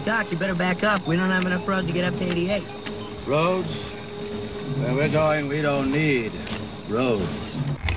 Doc, you better back up. We don't have enough road to get up to 88. Roads? Where we're going, we don't need roads.